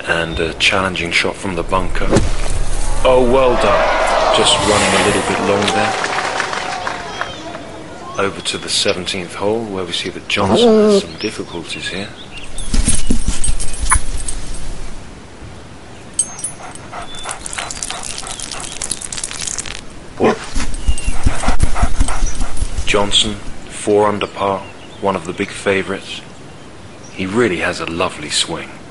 And a challenging shot from the bunker. Oh, well done. Just running a little bit long there. Over to the 17th hole, where we see that Johnson has some difficulties here. Johnson, 4 under par, one of the big favourites. He really has a lovely swing.